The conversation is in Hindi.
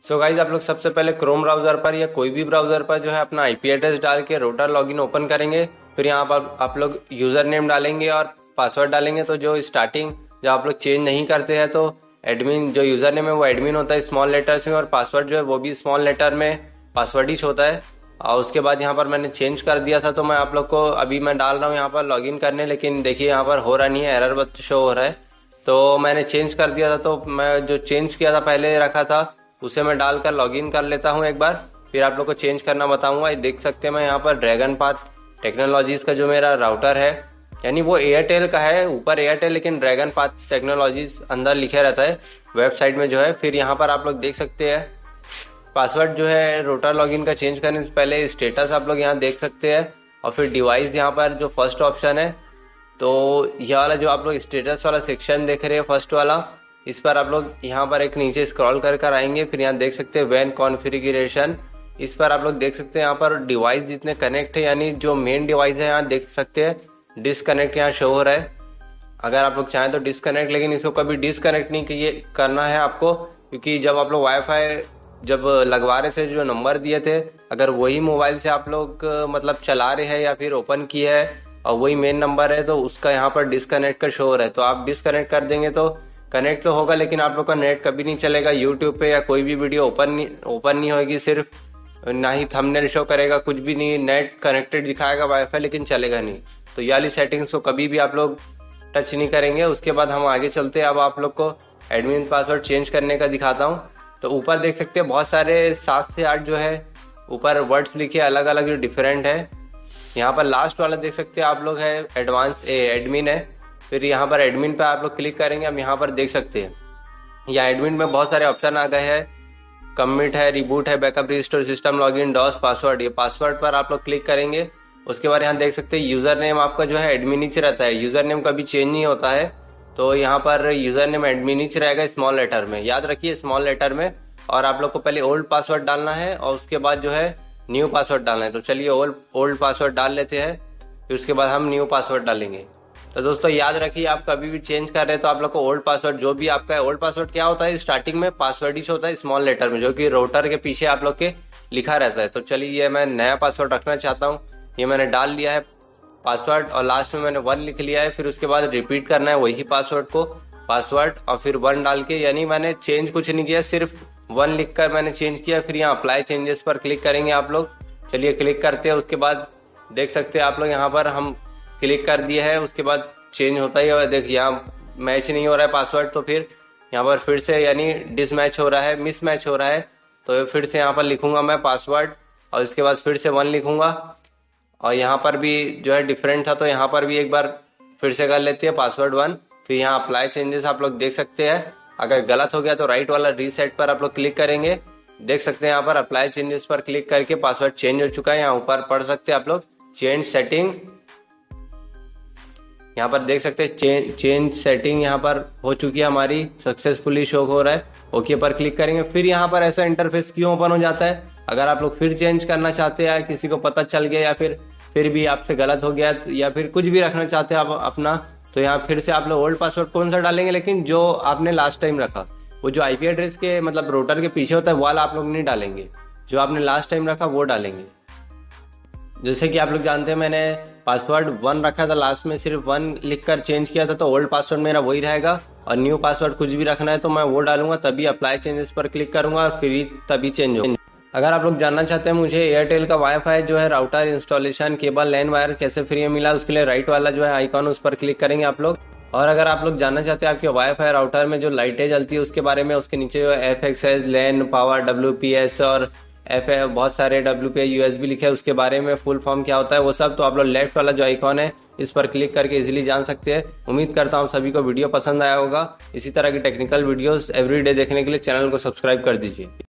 सो गाइज आप लोग सबसे पहले क्रोम ब्राउजर पर या कोई भी ब्राउजर पर जो है अपना आईपी एड्रेस डाल के रोटर लॉगिन ओपन करेंगे। फिर यहाँ पर आप लोग यूजर नेम डालेंगे और पासवर्ड डालेंगे। तो जो स्टार्टिंग जब आप लोग चेंज नहीं करते हैं तो एडमिन जो यूजर नेम है वो एडमिन होता है स्मॉल लेटर्स में, और पासवर्ड जो है वो भी स्मॉल लेटर में पासवर्डिश होता है। और उसके बाद यहाँ पर मैंने चेंज कर दिया था, तो मैं आप लोग को अभी मैं डाल रहा हूँ यहाँ पर लॉगिन करने, लेकिन देखिए यहाँ पर हो रहा नहीं है, एरर शो हो रहा है। तो मैंने चेंज कर दिया था, तो मैं जो चेंज किया था पहले रखा था उसे मैं डालकर लॉगिन कर लेता हूँ एक बार, फिर आप लोग को चेंज करना बताऊंगा। देख सकते हैं मैं यहाँ पर ड्रैगन पाथ टेक्नोलॉजीज का जो मेरा राउटर है, यानी वो एयरटेल का है, ऊपर एयरटेल लेकिन ड्रैगन पाथ टेक्नोलॉजीज अंदर लिखे रहता है वेबसाइट में जो है। फिर यहाँ पर आप लोग देख सकते हैं पासवर्ड जो है रोटर लॉगिन का चेंज करने से पहले स्टेटस आप लोग यहाँ देख सकते हैं, और फिर डिवाइस यहाँ पर जो फर्स्ट ऑप्शन है, तो यह वाला जो आप लोग स्टेटस वाला सेक्शन देख रहे हैं फर्स्ट वाला, इस पर आप लोग यहाँ पर एक नीचे स्क्रॉल कर आएंगे। फिर यहाँ देख सकते हैं वैन कॉन्फ़िगरेशन, इस पर आप लोग देख सकते हैं यहाँ पर डिवाइस जितने कनेक्ट है, यानी जो मेन डिवाइस है यहाँ देख सकते हैं डिसकनेक्ट यहाँ शो हो रहा है। अगर आप लोग चाहें तो डिसकनेक्ट, लेकिन इसको कभी डिसकनेक्ट नहीं करना है आपको, क्योंकि जब आप लोग वाईफाई जब लगवा रहे थे जो नंबर दिए थे, अगर वही मोबाइल से आप लोग मतलब चला रहे हैं या फिर ओपन किया है और वही मेन नंबर है, तो उसका यहाँ पर डिसकनेक्ट का शो हो रहा है। तो आप डिसकनेक्ट कर देंगे तो कनेक्ट तो होगा, लेकिन आप लोग का नेट कभी नहीं चलेगा यूट्यूब पे, या कोई भी वीडियो ओपन नहीं होगी, सिर्फ ना ही थंबनेल शो करेगा, कुछ भी नहीं, नेट कनेक्टेड दिखाएगा वाईफाई लेकिन चलेगा नहीं। तो ये वाली सेटिंग्स को कभी भी आप लोग टच नहीं करेंगे। उसके बाद हम आगे चलते हैं, अब आप लोग को एडमिन पासवर्ड चेंज करने का दिखाता हूँ। तो ऊपर देख सकते हैं बहुत सारे 7 से 8 जो है ऊपर वर्ड्स लिखे अलग अलग जो डिफरेंट है। यहाँ पर लास्ट वाला देख सकते हैं आप लोग है एडवांस एडमिन है। फिर यहाँ पर एडमिन पे आप लोग क्लिक करेंगे। हम यहाँ पर देख सकते हैं यहाँ एडमिन में बहुत सारे ऑप्शन आ गए हैं, कमिट है, रिबूट है, backup, restore, system login, DOS, password. ये पासवर्ड पर आप लोग क्लिक करेंगे। उसके बाद यहाँ देख सकते हैं यूजर नेम आपका जो है एडमिन नीचे रहता है, यूजर नेम कभी चेंज नहीं होता है, तो यहाँ पर यूजर नेम एडमिन नीचे रहेगा स्मॉल लेटर में, याद रखिए स्मॉल लेटर में। और आप लोग को पहले ओल्ड पासवर्ड डालना है और उसके बाद जो है न्यू पासवर्ड डालना है। तो चलिए ओल्ड पासवर्ड डाल लेते हैं, फिर उसके बाद हम न्यू पासवर्ड डालेंगे। तो दोस्तों याद रखिए आप कभी भी चेंज कर रहे हैं तो आप लोग को ओल्ड पासवर्ड जो भी आपका है, ओल्ड पासवर्ड क्या होता है स्टार्टिंग में पासवर्ड ही होता है स्मॉल लेटर में, जो कि रोटर के पीछे आप लोग के लिखा रहता है। तो चलिए ये मैं नया पासवर्ड रखना चाहता हूँ, ये मैंने डाल लिया है पासवर्ड और लास्ट में मैंने 1 लिख लिया है। फिर उसके बाद रिपीट करना है वही पासवर्ड को, पासवर्ड और फिर 1 डाल के, यानी मैंने चेंज कुछ नहीं किया, सिर्फ 1 लिखकर मैंने चेंज किया। फिर यहाँ अप्लाई चेंजेस पर क्लिक करेंगे आप लोग। चलिए क्लिक करते हैं। उसके बाद देख सकते हैं आप लोग यहाँ पर हम क्लिक कर दिए है, उसके बाद चेंज होता ही है। देखिए यहाँ मैच नहीं हो रहा है पासवर्ड, तो फिर यहाँ पर फिर से यानी डिसमैच हो रहा है, मिसमैच हो रहा है, तो फिर से यहाँ पर लिखूंगा मैं पासवर्ड और इसके बाद फिर से 1 लिखूंगा। और यहाँ पर भी जो है डिफरेंट था, तो यहाँ पर भी एक बार फिर से कर लेते हैं पासवर्ड 1। फिर यहाँ अप्लाई चेंजेस आप लोग देख सकते हैं, अगर गलत हो गया तो राइट वाला रीसेट पर आप लोग क्लिक करेंगे। देख सकते हैं यहाँ पर अप्लाई चेंजेस पर क्लिक करके पासवर्ड चेंज हो चुका है। यहाँ ऊपर पढ़ सकते हैं आप लोग चेंज सेटिंग, यहाँ पर देख सकते हैं चेंज सेटिंग यहाँ पर हो चुकी है हमारी, सक्सेसफुली शो हो रहा है। ओके पर क्लिक करेंगे। फिर यहाँ पर ऐसा इंटरफेस क्यों ओपन हो जाता है, अगर आप लोग फिर चेंज करना चाहते हैं, किसी को पता चल गया या फिर भी आपसे गलत हो गया या फिर कुछ भी रखना चाहते हैं आप अपना, तो यहाँ फिर से आप लोग ओल्ड पासवर्ड कौन सा डालेंगे, लेकिन जो आपने लास्ट टाइम रखा, वो जो आईपी एड्रेस के मतलब रोटर के पीछे होता है वाला आप लोग नहीं डालेंगे, जो आपने लास्ट टाइम रखा वो डालेंगे। जैसे कि आप लोग जानते हैं मैंने पासवर्ड 1 रखा था, लास्ट में सिर्फ 1 लिखकर चेंज किया था, तो ओल्ड पासवर्ड मेरा वही रहेगा। और न्यू पासवर्ड कुछ भी रखना है तो मैं वो डालूंगा, तभी अप्लाई चेंजेस पर क्लिक करूंगा और फिर तभी चेंज होगा। अगर आप लोग जानना चाहते हैं मुझे एयरटेल का वाईफाई जो है router installation, cable, LAN wire कैसे फ्री में मिला, उसके लिए राइट वाला जो है आइकॉन उस पर क्लिक करेंगे आप लोग। और अगर आप लोग जानना चाहते हैं आपके वाईफाई राउटर में जो लाइटें जलती है उसके बारे में, उसके नीचे जो FXS, लैन, पावर, WPS और बहुत सारे WPA USB लिखे है, उसके बारे में फुल फॉर्म क्या होता है वो सब, तो आप लोग लेफ्ट वाला जो आइकॉन है इस पर क्लिक करके इजीली जान सकते हैं। उम्मीद करता हूँ सभी को वीडियो पसंद आया होगा। इसी तरह की टेक्निकल वीडियोस एवरीडे देखने के लिए चैनल को सब्सक्राइब कर दीजिए।